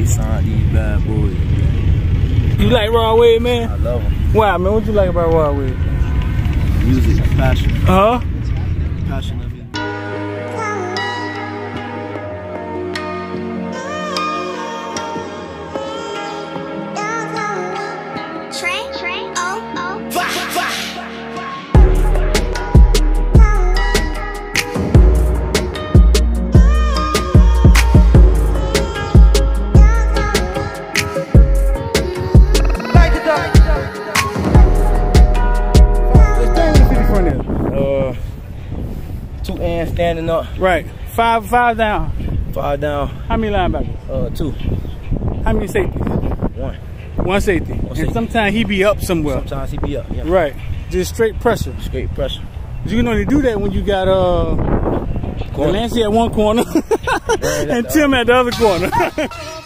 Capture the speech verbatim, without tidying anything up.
Wade signed these bad boys. Man. You like Rod Wade, man? I love him. Why, man? What you like about Rod Wade? Music, passion. Uh huh. Passion of it. Standing up. Right. Five five down. Five down. How many linebackers? Uh, two. How many safeties? One. One safety. One safety. And sometimes he be up somewhere. Sometimes he be up, yeah. Right. Just straight pressure. Straight pressure. You can only do that when you got uh Delancey at one corner and Tim at the other corner.